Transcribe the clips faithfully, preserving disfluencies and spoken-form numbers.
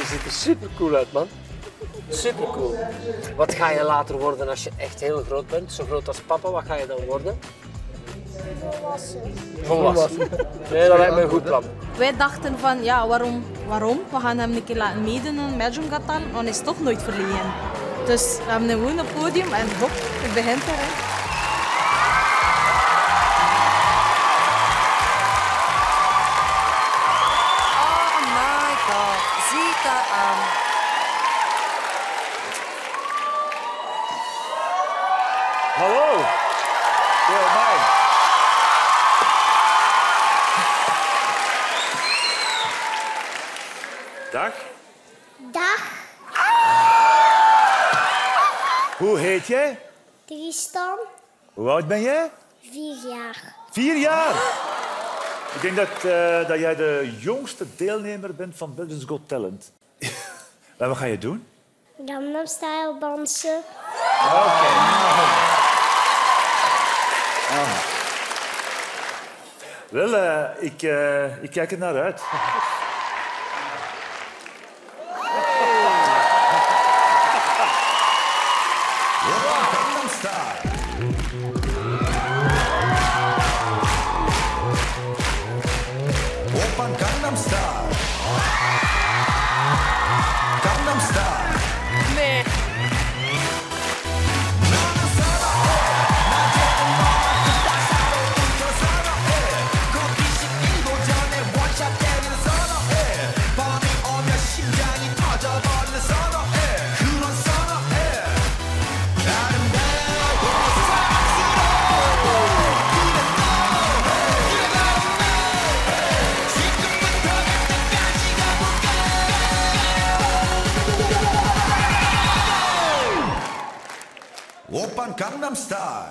ziet er super cool uit, man. Super cool. Wat ga je later worden als je echt heel groot bent? Zo groot als papa, wat ga je dan worden? Volwassen. Volwassen. Nee, dat lijkt me een goed plan. Wij dachten van, ja, waarom? waarom? We gaan hem een keer laten meedoen aan Belgium Got Talent, want hij is toch nooit verlegen. Dus we hebben een gewoon podium en hop, het begint erin. Oh my god, zie dat aan. Hallo. Ja, mij. Dag. Dag, Hoe heet jij? Tristan. Hoe oud ben jij? Vier jaar. Vier jaar. Ik denk dat, uh, dat jij de jongste deelnemer bent van Belgium's Got Talent. En wat ga je doen? Gangnam Style dansen. Oké. Okay. Ah. Wel, uh, ik, uh, ik kijk er naar uit. Gangnam Style. Oppa Gangnam Style. Gangnam Style. Nee. Oppa Gangnam Style.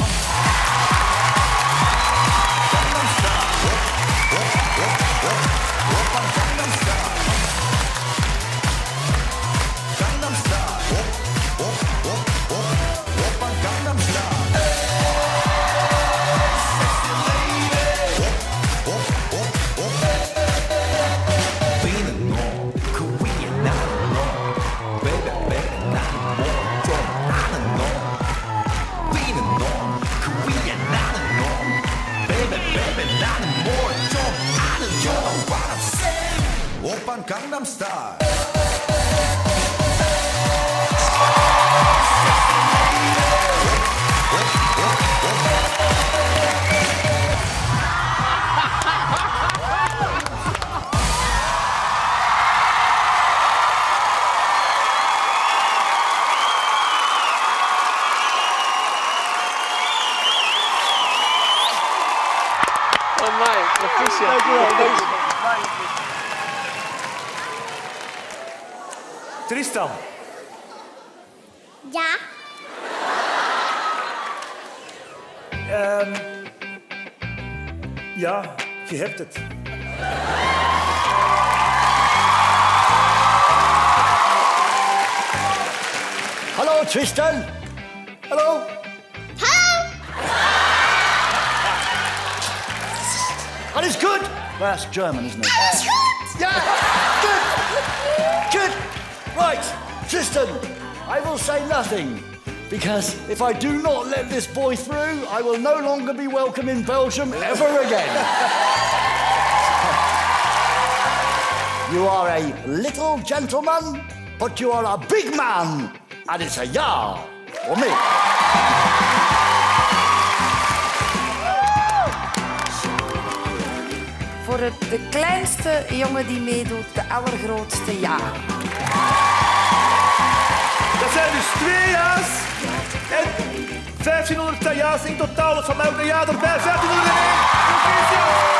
Oppa Gangnam Style. Amai, proficiat. Dankjewel, dankjewel. Tristan. Ja, Um, ja, je hebt het. Hallo Tristan. Hallo. And it's good. Well, that's German, isn't it? alles goed. Yeah, good. Good. Right, Tristan, I will say nothing. Because if I do not let this boy through, I will no longer be welcome in Belgium ever again. You are a little gentleman, but you are a big man. And it's a ja for me. Voor het, de kleinste jongen die meedoet, de allergrootste ja. Dat zijn dus twee ja's en vijftienhonderd ja's in totaal. Dat van mij ook een ja erbij. vijftienhonderdéén.